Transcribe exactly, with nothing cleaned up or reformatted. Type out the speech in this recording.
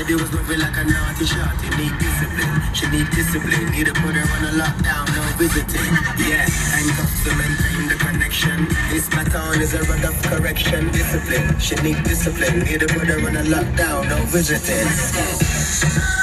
body was moving like a naughty shot. You need discipline, she need discipline. Need to put her on a lockdown, no visiting. Yeah, handcuffs to maintain the connection. This baton is a rod of correction. Discipline, she need discipline. Need to put her on a lockdown, no visiting.